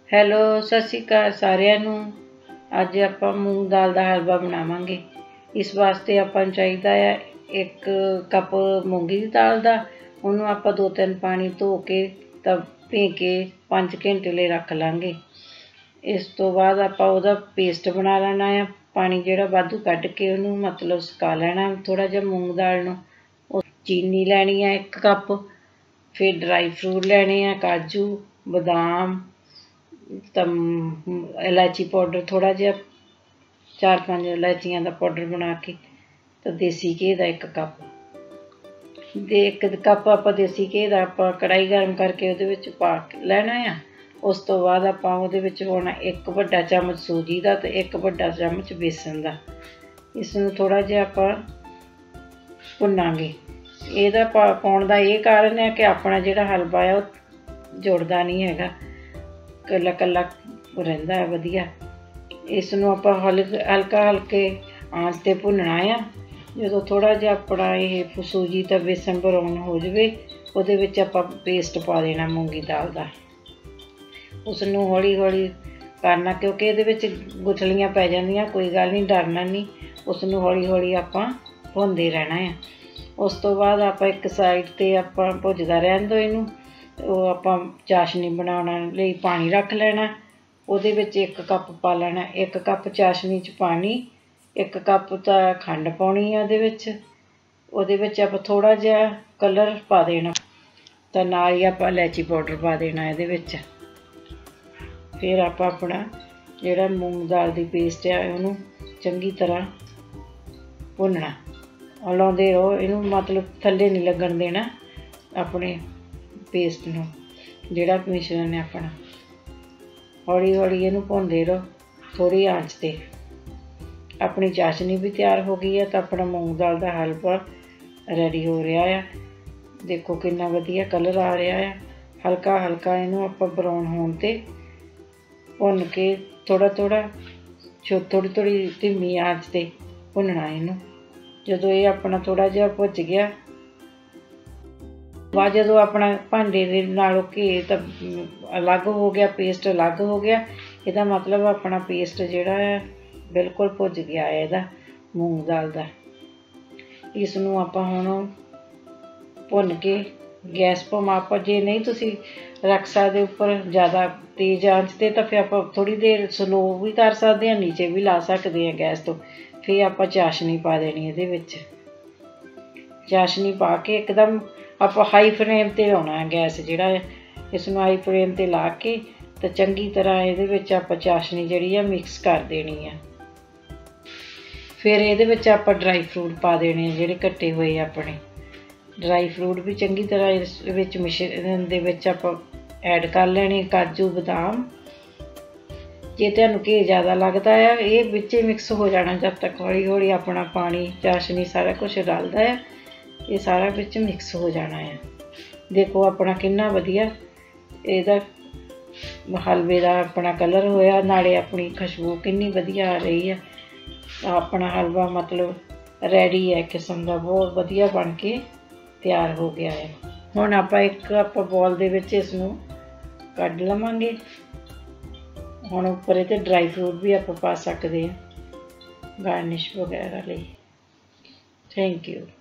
Hello, ਸਤਿ ਸ਼੍ਰੀ ਅਕਾਲ ਸਾਰਿਆਂ ਨੂੰ। ਅੱਜ ਆਪਾਂ ਮੂੰਗ ਦਾਲ ਦਾ ਹਲਵਾ ਬਣਾਵਾਂਗੇ। ਇਸ ਵਾਸਤੇ ਆਪਾਂ ਨੂੰ ਚਾਹੀਦਾ ਆ 1 ਕੱਪ ਮੂੰਗੀ ਦੀ ਦਾਲ ਦਾ। ਉਹਨੂੰ ਆਪਾਂ 2-3 ਪਾਣੀ ਧੋ ਕੇ ਤਾਂ ਭੇ ਕੇ 5 ਘੰਟੇ ਲਈ ਰੱਖ ਲਾਂਗੇ। ਇਸ ਤੋਂ ਬਾਅਦ ਆਪਾਂ ਉਹਦਾ ਪੇਸਟ ਬਣਾ ਲੈਣਾ ਆ। ਪਾਣੀ ਜਿਹੜਾ ਵਾਧੂ ਕੱਢ ਕੇ ਉਹਨੂੰ ਮਤਲਬ ਸੁਕਾ ਲੈਣਾ ਥੋੜ੍ਹਾ ਜਿਹਾ ਮੂੰਗ ਦਾਲ ਨੂੰ। ਚੀਨੀ ਲੈਣੀ ਆ 1 ਕੱਪ। ਫਿਰ ਡਰਾਈ ਫਰੂਟ ਲੈਣੇ ਆ, ਕਾਜੂ, ਬਦਾਮ, इलायची पाउडर थोड़ा जिहा 4-5 इलायचियां का पाउडर बना के तो देसी घी का 1 कप दे 1 कप आप देसी घी का आप कढ़ाई गर्म करके वो पा लेना आ। उस तो बाद आप पाना 1 वड्डा चम्मच सूजी का तो 1 वड्डा चम्मच बेसन का। इसनूं थोड़ा जिहा आप भुनांगे। ਇਹਦਾ ਪਾਉਣ ਦਾ ਇਹ ਕਾਰਨ है कि अपना ਜਿਹੜਾ हलवा है वो जुड़दा नहीं हैगा, कल्ला कल्ला रहिंदा है वधिया। इसनूं आपां हल्का हल्के आंच ते भुनना आ। जदों थोड़ा जिहा अपना ये सूजी ते बेसन ब्राउन हो जावे उहदे विच आपां पेस्ट पा देना मूंगी दाल दा। उसनूं हौली हौली करना क्योंकि इहदे विच गुठलियां पै जांदियां, कोई गल नहीं, डरना नहीं। उसनूं हौली हौली आपां भुनदे रहना है। उस तो बाद आप एक साइड ते आपां भुजदा रहन दो इनू। वो आपां चाशनी बनाउण लई पानी रख लेना। उहदे विच 1 कप पा लेना। 1 कप चाशनी च पानी, 1 कप तां खंड पाउणी है उहदे विच। उहदे विच आपां थोड़ा जिहा कलर पा देना तां नाल ही आपां इलायची पाउडर पा देना इहदे विच। फिर आपां अपना जिहड़ा मूंग दाल दी पेस्ट है उहनूं चंगी तरह भुनना। लाउंदे रहो इनू, मतलब थल्ले नहीं लगन देना अपने पेस्ट नूं। जिहड़ा मिश्रण है अपना हौली हौली इनू भुनदे रहो थोड़ी आंच ते। अपनी चाशनी भी तैयार हो गई है तो अपना मूंग दाल का हलवा रेडी हो रहा है। देखो कितना वधिया कलर आ रहा है। हल्का हल्का इनू आपां ब्राउन होण ते भुन के थोड़ा थोड़ा थोड़ी थोड़ी धीमी आंच ते भुनना इनू। जदों ये अपना थोड़ा जिहा भुज गया बाद जदों अपना भांडे दे नालों घी तो अलग हो गया, पेस्ट अलग हो गया, इसदा मतलब अपना पेस्ट जिहड़ा है बिल्कुल भुज गया है इहदा मूंग दाल दा। इसनूं आपां हुण भुन के गैस भावें आपां जे नहीं तुसीं रख सकदे उपर ज़्यादा तेज़ आंच ते तो फिर आपां थोड़ी देर स्लो भी कर सकदे हां, नीचे भी ला सकदे हां गैस तो। फिर आपां चाशनी पा देनी इहदे विच। चाशनी पा के एकदम आपां हाई फ्लेम ते लाउणा है गैस जिहड़ा है। इसनूं हाई फ्लेम ते ला के ते चंगी तरह इहदे विच आपां चाशनी जिहड़ी है मिक्स कर देनी है। फिर इहदे विच आपां ड्राई फ्रूट पा देने जिहड़े कट्टे हुए अपने। ड्राई फ्रूट भी चंगी तरह इस विच मिश्रण दे विच आपां ऐड कर लेने, काजू, बदाम। जे तुहानूं घी ज़्यादा लगता है ये विच मिक्स हो जाना जब तक हौली हौली अपना पानी, चाशनी सारा कुछ रलदा है, ये सारा विच मिक्स हो जाना है। देखो अपना कितना वधिया इहदा हलवे दा अपना कलर होया, नाले अपनी खुशबू कितनी वधिया आ रही है। अपना हलवा मतलब रेडी है किस्म का, बहुत वधिया बन के तैयार हो गया है। हुण आपां एक बॉल दे विच इसनूं कढ लवांगे। हुण उपर इहदे ड्राई फ्रूट भी आप पा सकते हैं गार्निश वगैरह लई। Thank you.